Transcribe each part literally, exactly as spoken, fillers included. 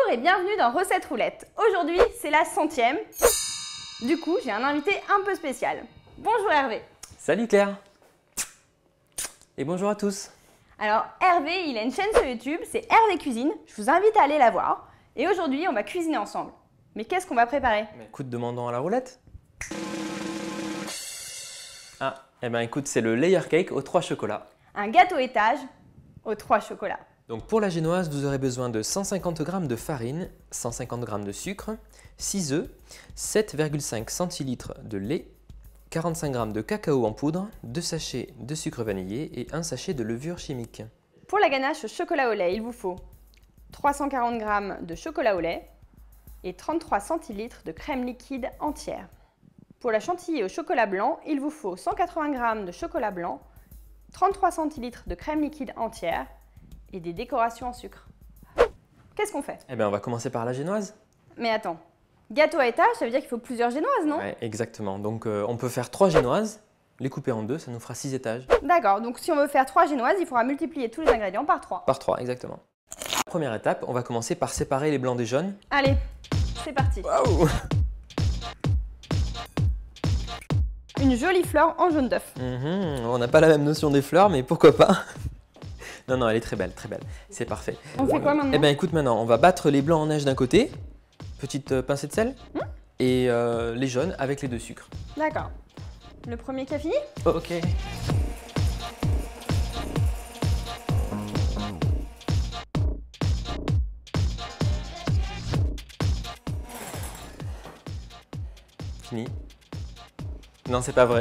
Bonjour et bienvenue dans Recette Roulette. Aujourd'hui, c'est la centième. Du coup, j'ai un invité un peu spécial. Bonjour Hervé. Salut Claire. Et bonjour à tous. Alors Hervé, il a une chaîne sur YouTube, c'est Hervé Cuisine. Je vous invite à aller la voir. Et aujourd'hui, on va cuisiner ensemble. Mais qu'est-ce qu'on va préparer? Écoute, demandons à la roulette. Ah, eh ben écoute, c'est le layer cake aux trois chocolats. Un gâteau étage aux trois chocolats. Donc pour la génoise, vous aurez besoin de cent cinquante grammes de farine, cent cinquante grammes de sucre, six œufs, sept virgule cinq centilitres de lait, quarante-cinq grammes de cacao en poudre, deux sachets de sucre vanillé et un sachet de levure chimique. Pour la ganache au chocolat au lait, il vous faut trois cent quarante grammes de chocolat au lait et trente-trois centilitres de crème liquide entière. Pour la chantilly au chocolat blanc, il vous faut cent quatre-vingts grammes de chocolat blanc, trente-trois centilitres de crème liquide entière et des décorations en sucre. Qu'est-ce qu'on fait? Eh bien on va commencer par la génoise. Mais attends, gâteau à étage, ça veut dire qu'il faut plusieurs génoises, non? Ouais, exactement. Donc euh, on peut faire trois génoises, les couper en deux, ça nous fera six étages. D'accord, donc si on veut faire trois génoises, il faudra multiplier tous les ingrédients par trois. Par trois, exactement. Première étape, on va commencer par séparer les blancs des jaunes. Allez, c'est parti. Waouh! Une jolie fleur en jaune d'œuf. Mmh, on n'a pas la même notion des fleurs, mais pourquoi pas? Non, non, elle est très belle, très belle. C'est parfait. On fait quoi maintenant? Eh bien, écoute, maintenant, on va battre les blancs en neige d'un côté, petite euh, pincée de sel, mmh. et euh, les jaunes avec les deux sucres. D'accord. Le premier qui a fini? Ok. Fini. Non, c'est pas vrai.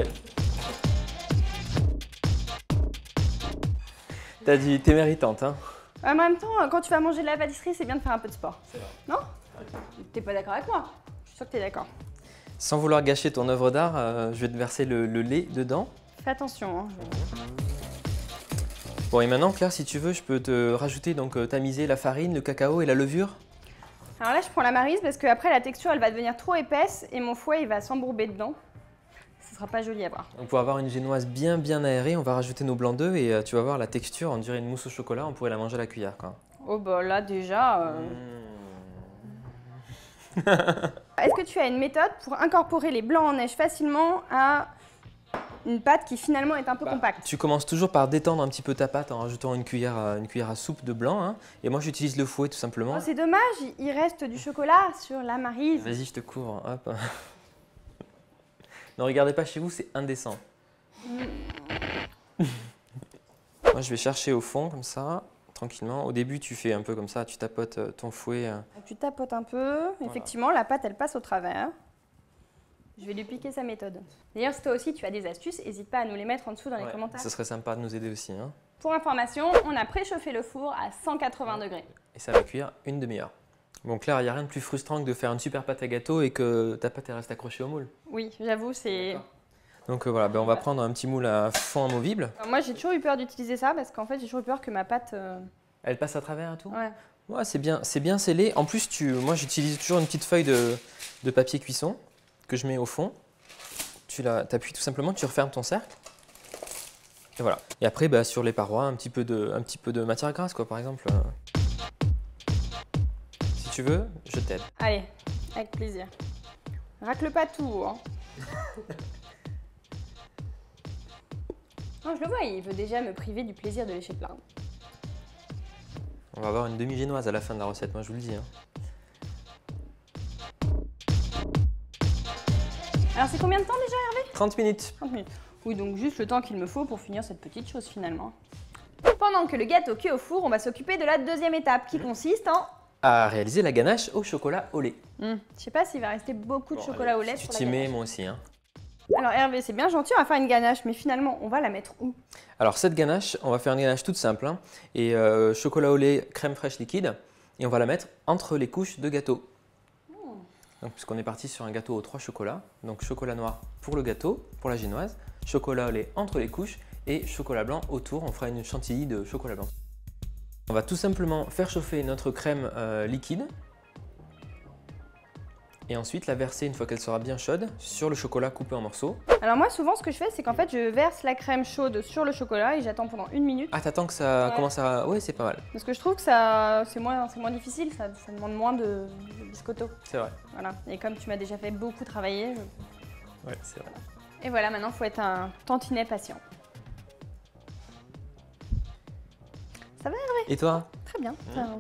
T'as dit, t'es méritante, hein? En même temps, quand tu vas manger de la pâtisserie, c'est bien de faire un peu de sport. C'est vrai. Non? T'es pas d'accord avec moi? Je suis sûre que t'es d'accord. Sans vouloir gâcher ton œuvre d'art, euh, je vais te verser le, le lait dedans. Fais attention. Hein. Bon, et maintenant, Claire, si tu veux, je peux te rajouter, donc euh, tamiser la farine, le cacao et la levure. Alors là, je prends la maryse parce qu'après, la texture, elle va devenir trop épaisse et mon fouet, il va s'embourber dedans. Ce sera pas joli à voir. Donc pour avoir une génoise bien bien aérée, on va rajouter nos blancs d'œufs et euh, tu vas voir la texture, on dirait une mousse au chocolat, on pourrait la manger à la cuillère, quoi. Oh bah là déjà... Euh... Mmh. Est-ce que tu as une méthode pour incorporer les blancs en neige facilement à une pâte qui finalement est un peu bah, compacte? Tu commences toujours par détendre un petit peu ta pâte en rajoutant une cuillère à, une cuillère à soupe de blanc, hein, et moi j'utilise le fouet tout simplement. Oh, c'est dommage, il reste du chocolat sur la maryse. Vas-y, je te couvre, hop. Ne regardez pas chez vous, c'est indécent. Moi, je vais chercher au fond, comme ça, tranquillement. Au début, tu fais un peu comme ça, tu tapotes ton fouet. Tu tapotes un peu. Voilà. Effectivement, la pâte, elle passe au travers. Je vais lui piquer sa méthode. D'ailleurs, si toi aussi, tu as des astuces, n'hésite pas à nous les mettre en dessous dans ouais, les commentaires. Ce serait sympa de nous aider aussi. Hein. Pour information, on a préchauffé le four à cent quatre-vingts degrés. Et ça va cuire une demi-heure. Bon Claire, il n'y a rien de plus frustrant que de faire une super pâte à gâteau et que ta pâte reste accrochée au moule. Oui, j'avoue, c'est... Donc euh, voilà, ben, on va prendre un petit moule à fond amovible. Alors, moi, j'ai toujours eu peur d'utiliser ça parce qu'en fait, j'ai toujours eu peur que ma pâte... Euh... Elle passe à travers et tout? Ouais. Ouais, c'est bien, c'est bien scellé. En plus, tu, moi, j'utilise toujours une petite feuille de, de papier cuisson que je mets au fond. Tu appuies tout simplement, tu refermes ton cercle. Et voilà. Et après, bah, sur les parois, un petit peu de, un petit peu de matière grasse, quoi, par exemple. Si tu veux, je t'aide. Allez, avec plaisir. Racle pas tout, hein. Non, je le vois, il veut déjà me priver du plaisir de lécher le plat. On va avoir une demi-génoise à la fin de la recette, moi je vous le dis. Hein. Alors c'est combien de temps déjà, Hervé? trente minutes. trente minutes. Oui, donc juste le temps qu'il me faut pour finir cette petite chose finalement. Pendant que le gâteau cuit au four, on va s'occuper de la deuxième étape qui consiste en... à réaliser la ganache au chocolat au lait. Mmh. Je sais pas s'il va rester beaucoup de bon, chocolat allez, au lait si sur tu la t'y ganache. mets, moi aussi. Hein. Alors Hervé, c'est bien gentil, on va faire une ganache, mais finalement, on va la mettre où? Alors cette ganache, on va faire une ganache toute simple. Hein, et euh, chocolat au lait, crème fraîche liquide. Et on va la mettre entre les couches de gâteau. Mmh. Donc puisqu'on est parti sur un gâteau aux trois chocolats. Donc chocolat noir pour le gâteau, pour la génoise. Chocolat au lait entre les couches. Et chocolat blanc autour, on fera une chantilly de chocolat blanc. On va tout simplement faire chauffer notre crème euh, liquide. et ensuite la verser une fois qu'elle sera bien chaude sur le chocolat coupé en morceaux. Alors moi souvent ce que je fais c'est qu'en fait je verse la crème chaude sur le chocolat et j'attends pendant une minute. Ah, t'attends que ça Ouais. commence à... Oui, c'est pas mal. Parce que je trouve que ça c'est moins, c'est moins difficile, ça, ça demande moins de, de biscotto. C'est vrai. Voilà. Et comme tu m'as déjà fait beaucoup travailler. Je... Ouais, c'est vrai. Et voilà, maintenant il faut être un tantinet patient. Ça va Hervé? Et toi? Très bien. Mmh. Ça...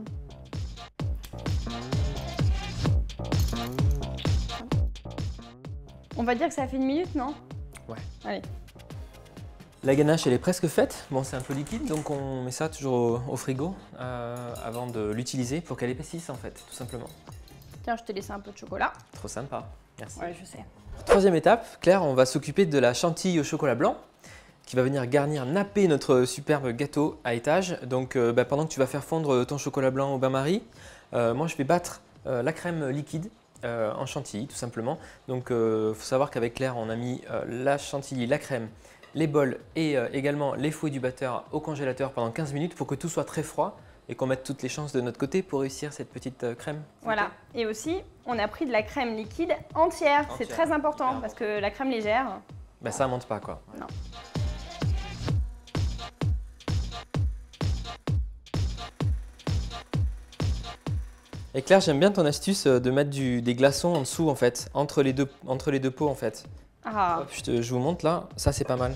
On va dire que ça a fait une minute, non? Ouais. Allez. La ganache, elle est presque faite. Bon, c'est un peu liquide, donc on met ça toujours au, au frigo euh, avant de l'utiliser pour qu'elle épaississe en fait, tout simplement. Tiens, je t'ai laissé un peu de chocolat. Trop sympa. Merci. Ouais, je sais. Troisième étape, Claire, on va s'occuper de la chantilly au chocolat blanc qui va venir garnir, napper notre superbe gâteau à étage. Donc euh, bah, pendant que tu vas faire fondre ton chocolat blanc au bain-marie, euh, moi je vais battre euh, la crème liquide euh, en chantilly tout simplement. Donc il euh, faut savoir qu'avec Claire, on a mis euh, la chantilly, la crème, les bols et euh, également les fouets du batteur au congélateur pendant quinze minutes pour que tout soit très froid et qu'on mette toutes les chances de notre côté pour réussir cette petite euh, crème. Voilà. Et aussi, on a pris de la crème liquide entière. Entière. C'est très important Super parce que la crème légère... Bah, ça ne monte pas quoi. Non. Et Claire, j'aime bien ton astuce de mettre du, des glaçons en dessous en fait, entre les deux, entre les deux pots en fait. Ah. Hop, je, te, je vous montre là, ça c'est pas mal.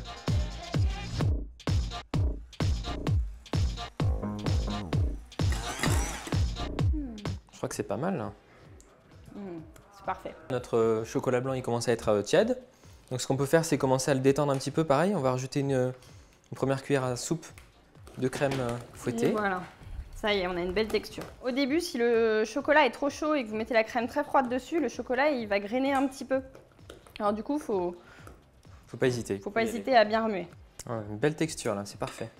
Hmm. Je crois que c'est pas mal là. Hmm. C'est parfait. Notre chocolat blanc il commence à être tiède. Donc ce qu'on peut faire c'est commencer à le détendre un petit peu pareil. On va rajouter une, une première cuillère à soupe de crème fouettée. Et voilà. Ça y est, on a une belle texture. Au début, si le chocolat est trop chaud et que vous mettez la crème très froide dessus, le chocolat il va grainer un petit peu. Alors du coup, faut, Faut pas hésiter. faut pas hésiter à bien remuer. Ouais, une belle texture là, c'est parfait.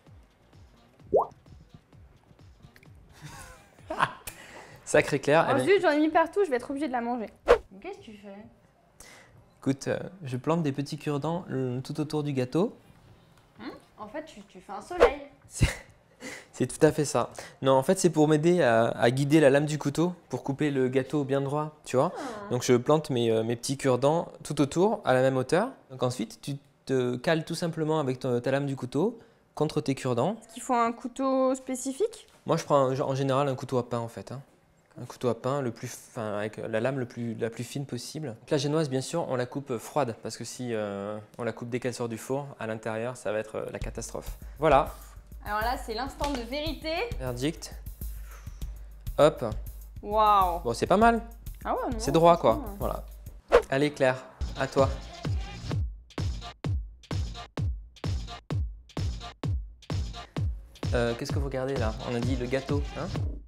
Sacré Claire. Oh Eh bien, zut, j'en ai mis partout, je vais être obligée de la manger. Qu'est-ce que tu fais? écoute, euh, je plante des petits cure-dents euh, tout autour du gâteau. Hum, en fait, tu, tu fais un soleil. C'est tout à fait ça. Non, en fait, c'est pour m'aider à, à guider la lame du couteau pour couper le gâteau bien droit, tu vois. Ah. Donc, je plante mes, euh, mes petits cure-dents tout autour à la même hauteur. Donc, ensuite, tu te cales tout simplement avec ton- ta lame du couteau contre tes cure-dents. Est-ce qu'il faut un couteau spécifique? Moi, je prends un- en général un couteau à pain en fait. hein. Un couteau à pain le plus fin, avec la lame le plus, la plus fine possible. Donc, la génoise, bien sûr, on la coupe froide parce que si euh, on la coupe dès qu'elle sort du four, à l'intérieur, ça va être euh, la catastrophe. Voilà, Alors là, c'est l'instant de vérité. verdict. Hop. Waouh. Bon, c'est pas mal. Ah ouais, non, C'est droit quoi. franchement, Voilà. Allez Claire, à toi. Euh, Qu'est-ce que vous regardez là? On a dit le gâteau, hein?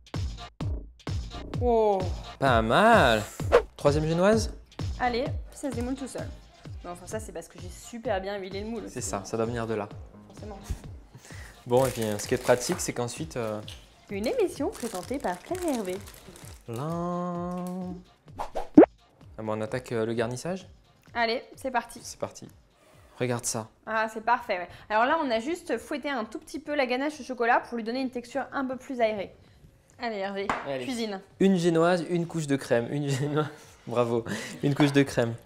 Oh. Pas mal. Troisième génoise? Allez, ça se démoule tout seul. Non, enfin ça c'est parce que j'ai super bien huilé le moule. C'est ça, ça doit venir de là. Forcément. Bon, et puis ce qui est pratique, c'est qu'ensuite... euh, Une émission présentée par Claire et Hervé. là... Ah bon, on attaque euh, le garnissage? Allez, c'est parti. C'est parti. Regarde ça. Ah, c'est parfait, ouais. Alors là, on a juste fouetté un tout petit peu la ganache au chocolat pour lui donner une texture un peu plus aérée. Allez, Hervé, Allez. cuisine. Une génoise, une couche de crème. Une génoise... Bravo. Une couche de crème.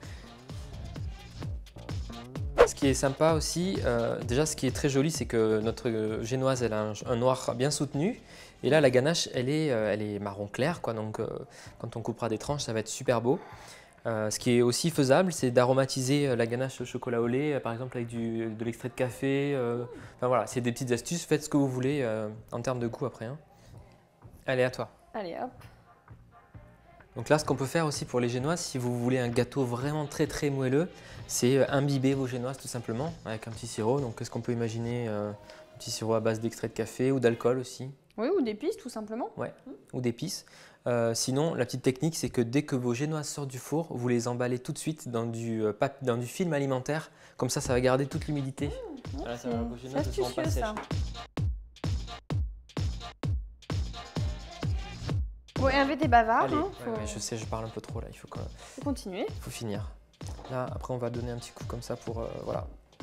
Ce qui est sympa aussi, euh, déjà ce qui est très joli, c'est que notre euh, génoise, elle a un, un noir bien soutenu. Et là, la ganache, elle est, euh, elle est marron clair, quoi. Donc, euh, quand on coupera des tranches, ça va être super beau. Euh, ce qui est aussi faisable, c'est d'aromatiser euh, la ganache au chocolat au lait, euh, par exemple avec du, de l'extrait de café. euh, Enfin voilà, c'est des petites astuces. Faites ce que vous voulez euh, en termes de goût après. hein. Allez, à toi. Allez, hop. Donc là, ce qu'on peut faire aussi pour les génoises, si vous voulez un gâteau vraiment très très moelleux, c'est euh, imbiber vos génoises tout simplement avec un petit sirop. Donc qu'est-ce qu'on peut imaginer euh, Un petit sirop à base d'extrait de café ou d'alcool aussi, Oui, ou d'épices, tout simplement. ouais, ou d'épices. Euh, sinon, la petite technique, c'est que dès que vos génoises sortent du four, vous les emballez tout de suite dans du, euh, pap- dans du film alimentaire. Comme ça, ça va garder toute l'humidité. Mmh, Voilà, ça c'est va, vos génoises ne c'est seront pas astucieux, sèches. ça. Bon, Hervé, t'es bavard, Allez, hein, ouais, faut, ouais, je sais, je parle un peu trop là, il faut, que- faut continuer. il faut finir. Là, après, on va donner un petit coup comme ça pour, euh, voilà,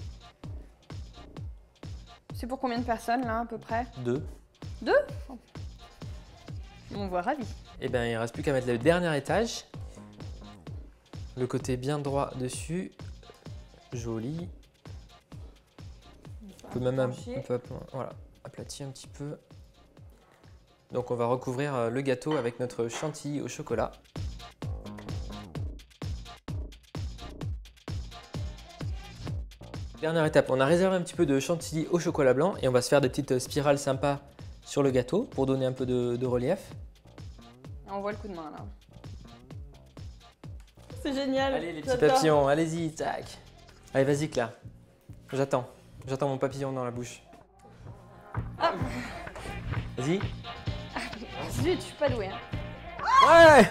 C'est pour combien de personnes, là, à peu près? deux. On voit ravi. Et bien, il ne reste plus qu'à mettre le dernier étage. le côté bien droit dessus. Joli. On peut même un, un peu voilà, aplatir un petit peu. Donc on va recouvrir le gâteau avec notre chantilly au chocolat. Dernière étape, on a réservé un petit peu de chantilly au chocolat blanc et on va se faire des petites spirales sympas sur le gâteau pour donner un peu de, de relief. On voit le coup de main là. C'est génial. Allez les petits papillons, allez-y, tac. Allez vas-y Claire, j'attends, j'attends mon papillon dans la bouche. Ah. Vas-y. Zut, je suis pas douée. Hein. Ouais.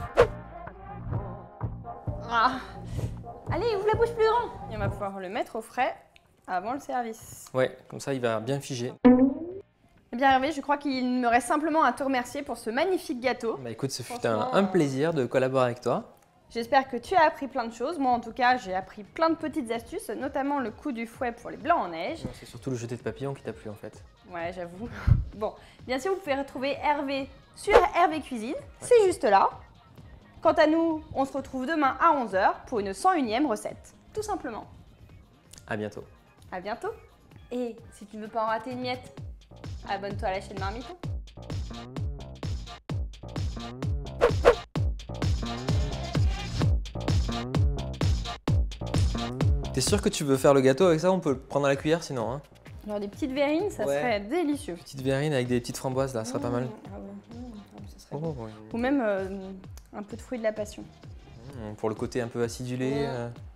Ah. Allez, ouvre la bouche plus grand. Et on va pouvoir le mettre au frais avant le service. Ouais, comme ça il va bien figer. Eh bien Hervé, je crois qu'il me reste simplement à te remercier pour ce magnifique gâteau. Bah écoute, ce fut un, un plaisir de collaborer avec toi. J'espère que tu as appris plein de choses. Moi en tout cas, j'ai appris plein de petites astuces, notamment le coup du fouet pour les blancs en neige. C'est surtout le jeté de papillon qui t'a plu en fait. Ouais, j'avoue. Bon, bien sûr, vous pouvez retrouver Hervé sur Hervé Cuisine. Ouais. C'est juste là. Quant à nous, on se retrouve demain à onze heures pour une cent unième recette. Tout simplement. À bientôt. À bientôt. Et si tu ne veux pas en rater une miette, abonne-toi à la chaîne Marmiton. T'es sûr que tu veux faire le gâteau avec ça? On peut le prendre à la cuillère sinon. Hein. Alors des petites verrines, ça ouais. serait délicieux. Petites verrines avec des petites framboises là, ça serait mmh, pas mal. Ah ouais, mmh, ça serait oh, bon. ouais. Ou même euh, un peu de fruits de la passion. Mmh, pour le côté un peu acidulé. Mmh. Euh...